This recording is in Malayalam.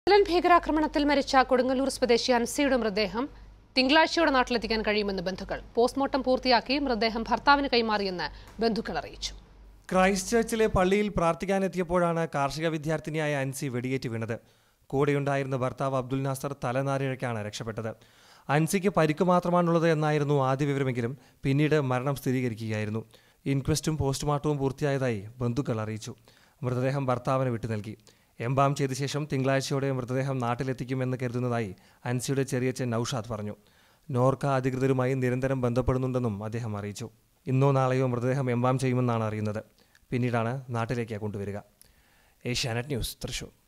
നക്സലൻ ഭീകരാക്രമണത്തിൽ മരിച്ച കൊടുങ്ങല്ലൂർ സ്വദേശി അൻസിയുടെ മൃതദേഹം തിങ്കളാഴ്ചയോടെ നാട്ടിലെത്തിക്കാൻ കഴിയുമെന്ന് ബന്ധുക്കൾ. പോസ്റ്റ്മോർട്ടം പൂർത്തിയാക്കി മൃതദേഹം ഭർത്താവിന് കൈമാറിയെന്ന് ബന്ധുക്കൾ അറിയിച്ചു. ക്രൈസ്റ്റ് ചർച്ചിലെ പള്ളിയിൽ പ്രാർത്ഥിക്കാനെത്തിയപ്പോഴാണ് കാർഷിക വിദ്യാർത്ഥിനിയായ അൻസി വെടിയേറ്റ് വീണത്. കൂടെയുണ്ടായിരുന്ന ഭർത്താവ് അബ്ദുൽ നാസർ തലനാരിഴയ്ക്കാണ് രക്ഷപ്പെട്ടത്. അൻസിക്ക് പരിക്ക് മാത്രമാണുള്ളത് എന്നായിരുന്നു ആദ്യ വിവരമെങ്കിലും പിന്നീട് മരണം സ്ഥിരീകരിക്കുകയായിരുന്നു. ഇൻക്വസ്റ്റും പോസ്റ്റ്മോർട്ടവും പൂർത്തിയായതായി ബന്ധുക്കൾ അറിയിച്ചു. മൃതദേഹം ഭർത്താവിന് വിട്ടു നൽകി. എംബാം ചെയ്ത ശേഷം തിങ്കളാഴ്ചയോടെ മൃതദേഹം നാട്ടിലെത്തിക്കുമെന്ന് കരുതുന്നതായി അൻസിയുടെ ചെറിയച്ഛൻ നൌഷാദ് പറഞ്ഞു. നോർക്ക അധികൃതരുമായി നിരന്തരം ബന്ധപ്പെടുന്നുണ്ടെന്നും അദ്ദേഹം അറിയിച്ചു. ഇന്നോ നാളെയോ മൃതദേഹം എംബാം ചെയ്യുമെന്നാണ് അറിയുന്നത്. പിന്നീടാണ് നാട്ടിലേക്ക് കൊണ്ടുവരിക. ഏഷ്യാനെറ്റ് ന്യൂസ്, തൃശൂർ.